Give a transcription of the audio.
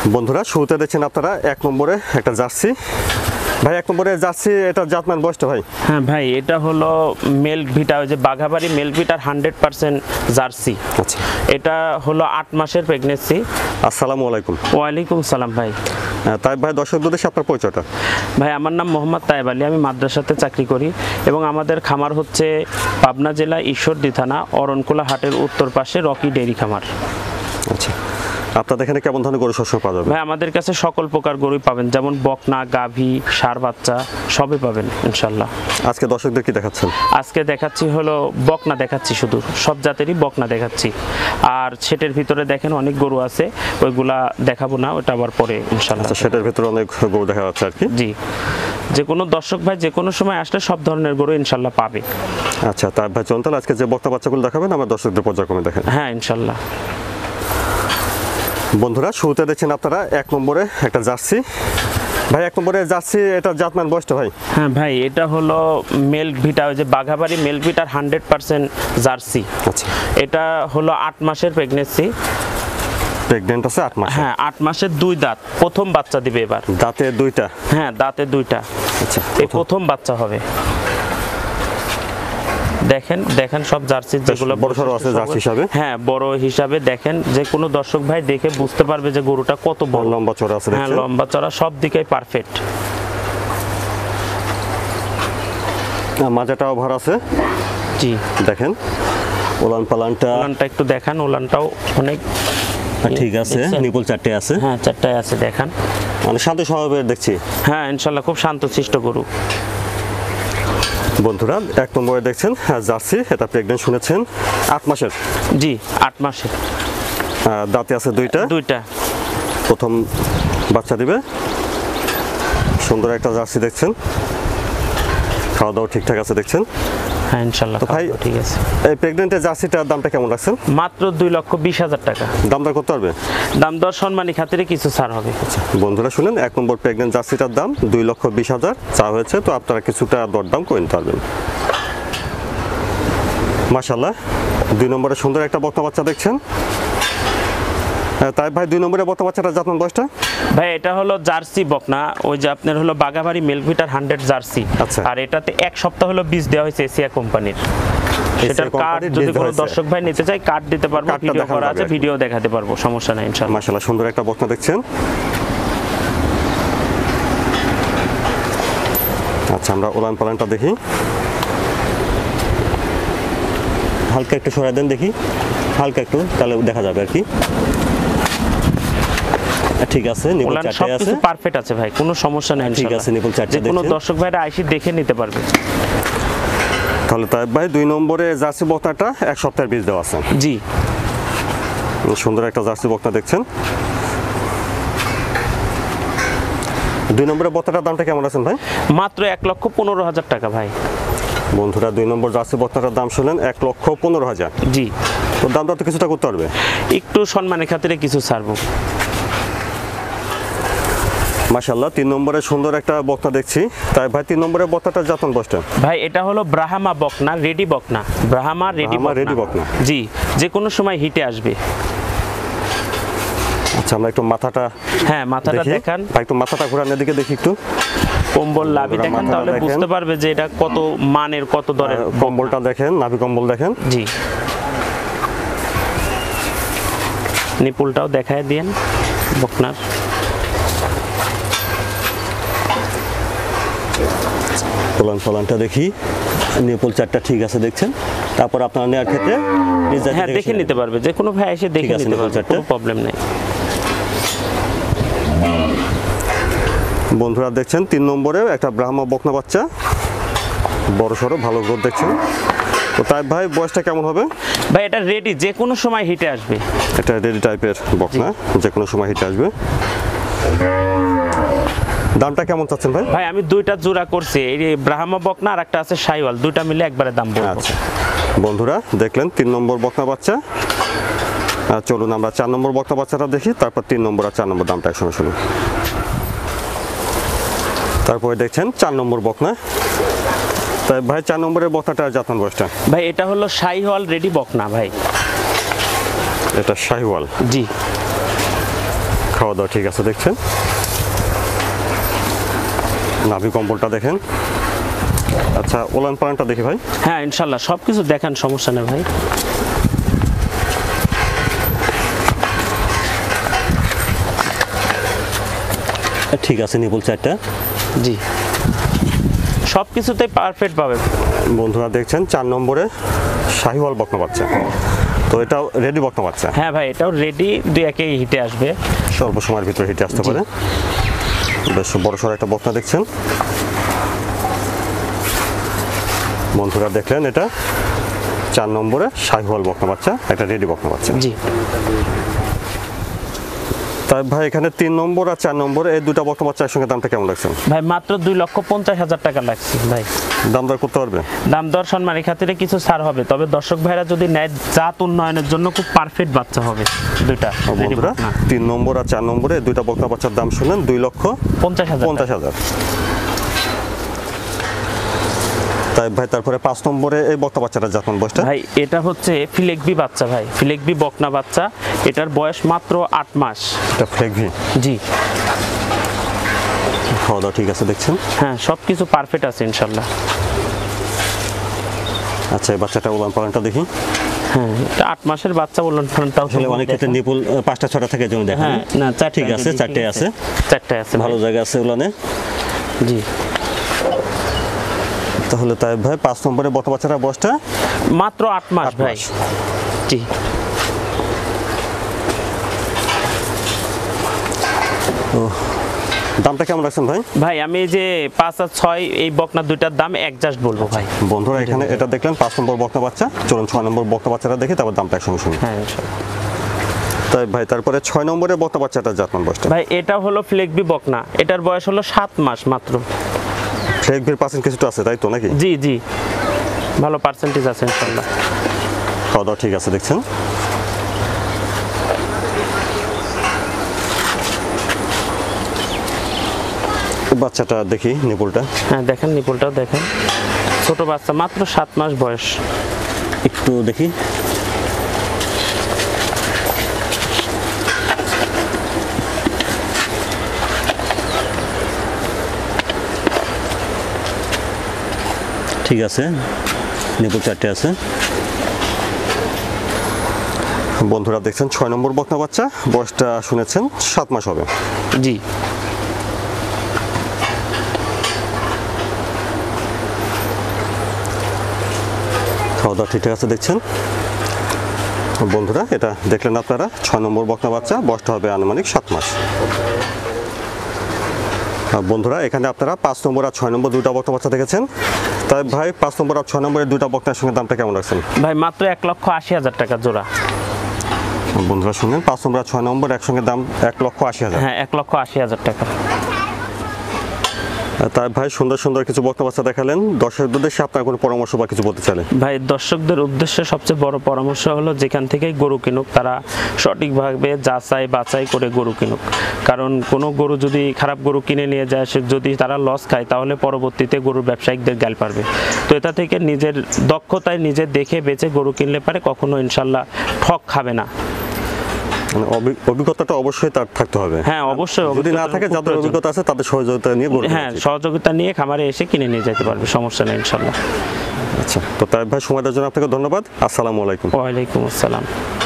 বন্ধুরা শুরুতে দেখছেন আপনারা এক নম্বরে একটা জার্সি। ভাই এক নম্বরে জার্সি, এটা জাতমান বয়সটা ভাই? হ্যাঁ ভাই, এটা হলো মেল ভিটা, ওই যে বাঘাবাড়ি মেল ভিটার 100% জার্সি। আচ্ছা, এটা হলো 8 মাসের প্রেগনেন্সি। আসসালামু আলাইকুম। ওয়ালাইকুম সালাম ভাই। তাই ভাই দর্শকদের দেশে আপনার পরিচয়টা? ভাই আমার নাম মোহাম্মদ তায়েব আলী, আমি মাদ্রাসাতে চাকরি করি এবং আমাদের খামার হচ্ছে পাবনা জেলা ঈশ্বরদী থানা অরণকুলা হাটের উত্তর পাশে রকি ডেইরি খামার। আচ্ছা, আপনাদের এখানে কেমন ধরনের গরু সবসময় পাওয়া যাবে? ভাই আমাদের কাছে সকল প্রকার গরুই পাবেন, যেমন বকনা, গাভী, ষাঁড় বাচ্চা সবই পাবেন ইনশাল্লাহ। আজকে দর্শকদের কি দেখাচ্ছেন? আজকে দেখাচ্ছি হলো বকনা দেখাচ্ছি, শুধু সব জাতেরই বকনা দেখাচ্ছি। আর সেটের ভিতরে দেখেন অনেক গরু আছে, ওইগুলা দেখাবো না, ওটা আবার পরে ইনশাল্লাহ। আচ্ছা, সেটার ভিতরে অনেক গরু দেখা যাচ্ছে আর কি। জি, যে কোনো দর্শক ভাই যে কোনো সময় আসলে সব ধরনের গরু ইনশাল্লাহ পাবে। আচ্ছা, তাই ভাই চলুন তাহলে আজকে যে বক্তা বাচ্চাগুলো দেখাবেন আমার দর্শকদের পর্যায়ক্রমে দেখেন। হ্যাঁ ইনশাল্লাহ। বন্ধুরা শুরুতে দেখছেন আপনারা এক নম্বরে একটা জার্সি। ভাই এক নম্বরে জার্সি, এটা জাতমান বয়সটা ভাই? হ্যাঁ ভাই, এটা হলো মেল ভিটা, ওই যে বাঘাবাড়ি মেল ভিটার 100% জার্সি। আচ্ছা, এটা হলো 8 মাসের প্রেগনেন্সি। প্রেগনেন্ট আছে 8 মাস? হ্যাঁ, 8 মাসের 2 দাঁত, প্রথম বাচ্চা দিবে এবার। দাঁতে দুইটা? হ্যাঁ, দাঁতে 2টা। আচ্ছা, এই প্রথম বাচ্চা হবে। দেখেন দেখেন সব জার্সি যেগুলো বড় সরো আছে জার্সি হিসাবে। হ্যাঁ, বড় হিসাবে দেখেন, যে কোনো দর্শক ভাই দেখে বুঝতে পারবে যে গরুটা কত বড়, লম্বা চড়া আছে। হ্যাঁ লম্বা চড়া, সব দিকেই পারফেক্ট। মাজাটাও ভর আছে। জি দেখেন ওলান পালানটা একটু দেখান, ওলানটাও অনেক ঠিক আছে, নিপল 4টে আছে। হ্যাঁ 4টায় আছে, দেখান। মানে শান্ত স্বভাবের দেখছি। হ্যাঁ ইনশাল্লাহ খুব শান্তশিষ্ট গরু। বন্ধুরা এক নম্বরে দেখছেন জার্সি, এটা প্রেগনেন্ট শুনেছেন, 8 মাসের। জি 8 মাসের। দাঁতে আছে দুইটা। প্রথম বাচ্চা দিবে। সুন্দর একটা জার্সি দেখছেন, খাওয়া দাওয়া ঠিকঠাক আছে দেখছেন। হ্যাঁ ইনশাল্লাহ ভাই ঠিক আছে। এই প্রেগনেন্টের জার্সিটার দামটা কেমন রাখছেন? মাত্র 2,20,000 টাকা। দাম দর করতে পারবে? দাম দর সম্মানী খাতিরে কিছু ছাড় হবে। বন্ধুরা শুনেন, এক নম্বর প্রেগনেন্ট জার্সিটার দাম 2,20,000 চা হয়েছে, তো আপনারা কিছুটা দরদাম করে নিতে পারবেন। মাশাআল্লাহ, 2 নম্বরে সুন্দর একটা বকনা বাচ্চা দেখছেন। তাই ভাই 2 নম্বরে বকনা বাচ্চাটা জাতমান বয়সটা? ভাই এটা হলো জার্সি বকনা, ওই যে আপনার হলো বাঘাবাড়ি মিল্ক ভিটার 100 জার্সি। আচ্ছা। আর এটাতে 1 সপ্তাহ হলো বীজ দেওয়া হয়েছে এশিয়া কোম্পানির। সেটার কার্ড যদি কোনো দর্শক ভাই নিতে চায় কার্ড দিতে পারবো, ভিডিও করা আছে, ভিডিও দেখাতে পারবো, সমস্যা নাই ইনশাআল্লাহ। মাশাআল্লাহ, সুন্দর একটা বকনা দেখছেন। আচ্ছা, আমরা ওলান পালানটা দেখি। হালকা একটু সরাই দেন দেখি, হালকা একটু, তাহলে দেখা যাবে আর কি। ঠিক আছে, নিপল 4টে আছে, পারফেক্ট আছে ভাই, কোনো সমস্যা নেই ঠিক আছে। নিপল 4টে যে কোনো দর্শক ভাইরা আইসি দেখে নিতে পারবে। তাহলে তাই ভাই 2 নম্বরে জার্সি বকনাটা 1 সপ্তাহের বীজ দেওয়া আছে। জি সুন্দর একটা জার্সি বকনা দেখছেন। 2 নম্বরে বকনাটার দামটা কেমন আছেন ভাই? মাত্র 1,15,000 টাকা ভাই। বন্ধুরা 2 নম্বর জার্সি বকনাটার দাম শুনলেন, 1,15,000। জি, তো দামটা তো কিছুটা করতে পারবে? একটু সম্মানের খাতিরে কিছু ছাড়বো। মাশাআল্লাহ, 3 নম্বরে সুন্দর একটা বকনা দেখছি। তাই ভাই 3 নম্বরে বকনাটার জাতমান বয়সটা? ভাই এটা হলো ব্রাহ্মা বকনা, রেডি বকনা, ব্রাহ্মা রেডি বকনা। জি, যে কোনো সময় হিটে আসবে। আচ্ছা, আমরা একটু মাথাটা, হ্যাঁ মাথাটা দেখান, একটু মাথাটা ঘোরানোর দিকে দেখি একটু। কম্বল লাভি দেখেন, তাহলে বুঝতে পারবে যে এটা কত মানের, কত দরের। কম্বলটা দেখেন, নাভি কম্বল দেখেন। জি, নিপুলটাও দেখায় দিয়েন বকনার। ওলান পালানটা দেখি, নিপল 4টা ঠিক আছে দেখছেন। তারপর আপনারা নেওয়ার ক্ষেত্রে হ্যাঁ দেখে নিতে পারবে, যে কোনো ভাই এসে দেখে নিতে পারবে, কোনো প্রবলেম নেই। বন্ধুরা দেখছেন 3 নম্বরে একটা ব্রাহ্মা বকনা বাচ্চা, বড় সড়ো ভালো গ্রোথ দেখছেন। তো তাই ভাই বয়সটা কেমন হবে? ভাই এটা রেডি, যে কোনো সময় হিটে আসবে। এটা রেডি টাইপের বকনা, যে কোনো সময় হিটে আসবে। দামটা কেমন চাচ্ছেন ভাই? ভাই আমি 2টা জোড়া করছি, এই ব্রাহ্মা বকনা আর একটা আছে শাইওয়াল, 2টা মিলে একবারে দাম বলবো। আচ্ছা বন্ধুরা দেখলেন 3 নম্বর বকনা বাচ্চা। চলুন আমরা 4 নম্বর বকনা বাচ্চাটা দেখি, তারপর 3 নম্বর আর 4 নম্বর দামটা একসঙ্গে শুনুন। তারপরে দেখছেন 4 নম্বর বকনা। তাই ভাই 4 নম্বরের বকনাটার জাতমান বয়সটা? ভাই এটা হলো শাইওয়াল রেডি বকনা ভাই। এটা শাহিওয়াল। জি, খাওয়া দাওয়া ঠিক আছে দেখছেন। নাভি কম্বলটা দেখেন। আচ্ছা ওলান পালানটা দেখি ভাই। হ্যাঁ ইনশাল্লাহ সব কিছু দেখান, সমস্যা নেই ভাই। ঠিক আছে নিপুল চারটা। জি সব কিছুতেই পারফেক্ট পাবে। বন্ধুরা দেখছেন 4 নম্বরে শাহিওয়াল বকনা বাচ্চা, তো এটাও রেডি বকনা বাচ্চা। হ্যাঁ ভাই এটাও রেডি, দুই একে হিটে আসবে, স্বল্প সময়ের ভিতরে হিটে আসতে পারে। বেশ বড় সড়ো একটা বকনা দেখছেন। বন্ধুরা দেখলেন এটা 4 নম্বরে শাহিওয়াল বকনা বাচ্চা, একটা রেডি বকনা বাচ্চা। জি তাই ভাই এখানে 3 নম্বর আর 4 নম্বর এই দুটো বকনা বাচ্চার সঙ্গে দামটা কেমন লাগছে? ভাই মাত্র 2,50,000 টাকা লাগছে ভাই। দাম দর করতে পারবে? দাম দর সম্মানের খাতিরে কিছু ছাড় হবে, তবে দর্শক ভাইরা যদি নেয় জাত উন্নয়নের জন্য খুব পারফেক্ট বাচ্চা হবে দুইটা। বন্ধুরা 3 নম্বর আর 4 নম্বরে এই দুটো বকনা বাচ্চার দাম শুনলেন 2,50,000। তাই ভাই তারপরে 5 নম্বরে এই বকনা বাচ্চাটা জাতমান বয়সটা? ভাই এটা হচ্ছে ফিলেকবি বাচ্চা ভাই, ফিলেকবি বকনা বাচ্চা, এটার বয়স মাত্র 8 মাস। এটা ফ্লেগভি? জি খাওয়া দাওয়া ঠিক আছে দেখছেন। হ্যাঁ সব কিছু পারফেক্ট আছে ইনশাল্লাহ। আচ্ছা এই বাচ্চাটা উলান পালানটা দেখি। হ্যাঁ এটা 8 মাসের বাচ্চা বললেন, আসলে অনেক ক্ষেত্রে নিপুল 5টা 6টা থেকে জমি দেখা। হ্যাঁ না ঠিক আছে, 4টে আছে, 4টে আছে, ভালো জায়গা আছে উলানে। জি তাহলে তাই ভাই 5 নম্বরে বকনা বাচ্চাটা বয়সটা মাত্র 8 মাস ভাই। জি দামটা কেমন রাখছেন ভাই? ভাই আমি এই যে 5 আর 6 এই বকনা দুইটার দাম অ্যাডজাস্ট বলবো ভাই। বন্ধুরা এখানে এটা দেখলেন 5 নম্বর বকনা বাচ্চা, চলুন 6 নম্বর বকনা বাচ্চাটা দেখি তারপর দামটা একসঙ্গে শুনি। হ্যাঁ ইনশাআল্লাহ। তাই ভাই তারপরে 6 নম্বরে বকনা বাচ্চাটা জাতমান বয়সটা? ভাই এটা হলো ফ্লেগবি বকনা, এটার বয়স হলো 7 মাস মাত্র। ফ্লেগভির পার্সেন্ট কিছুটা আছে তাই তো নাকি? জি জি ভালো পার্সেন্টেজ আছে ইনশাআল্লাহ। খাওয়া দাওয়া ঠিক আছে দেখছেন। বাচ্চাটা দেখি নিপুলটা। হ্যাঁ দেখেন নিপুলটাও দেখেন, ছোট বাচ্চা মাত্র 7 মাস বয়স। একটু দেখি। ঠিক আছে, নিপুল 4টে আছে। বন্ধুরা দেখছেন 6 নম্বর বকনা বাচ্চা, বয়সটা শুনেছেন 7 মাস হবে। জি খাওয়া দাওয়া ঠিকঠাক আছে দেখছেন। বন্ধুরা এটা দেখলেন আপনারা 6 নম্বর বকনা বাচ্চা, বয়সটা হবে আনুমানিক 7 মাস। বন্ধুরা এখানে আপনারা 5 নম্বর আর 6 নম্বর দুইটা বকনা বাচ্চা দেখেছেন। তাই ভাই 5 নম্বর আর 6 নম্বরের দুইটা বকনার সঙ্গে দামটা কেমন রাখছেন? ভাই মাত্র 1,80,000 টাকা জোড়া। বন্ধুরা শুনলেন 5 নম্বর আর 6 নম্বর একসঙ্গে দাম 1,80,000। হ্যাঁ 1,80,000 টাকা। তাই ভাই সুন্দর সুন্দর কিছু বকনা বাচ্চা দেখালেন, দর্শকদের উদ্দেশ্যে আপনার কোনো পরামর্শ বা কিছু বলতে চাইলেন? ভাই দর্শকদের উদ্দেশ্যে সবচেয়ে বড় পরামর্শ হলো যেখান থেকেই গরু কিনুক তারা সঠিকভাবে যাচাই বাছাই করে গরু কিনুক, কারণ কোনো গরু যদি খারাপ গরু কিনে নিয়ে যায়, সে যদি তারা লস খায় তাহলে পরবর্তীতে গরুর ব্যবসায়িকদের গাল পারবে। তো এটা থেকে নিজের দক্ষতায় নিজে দেখে বেচে গরু কিনলে পারে কখনো ইনশাল্লাহ ঠক খাবে না। মানে অভিজ্ঞতাটা অবশ্যই তার থাকতে হবে। হ্যাঁ অবশ্যই, যদি না থাকে যাদের অভিজ্ঞতা আছে তাদের সহযোগিতা নিয়ে গরু। হ্যাঁ সহযোগিতা নিয়ে খামারে এসে কিনে নিয়ে যেতে পারবে, সমস্যা নেই ইনশাল্লাহ। আচ্ছা তো তাই ভাই সময় দেওয়ার জন্য আপনাকে ধন্যবাদ। আসসালামু আলাইকুম। ওয়ালাইকুম আসসালাম।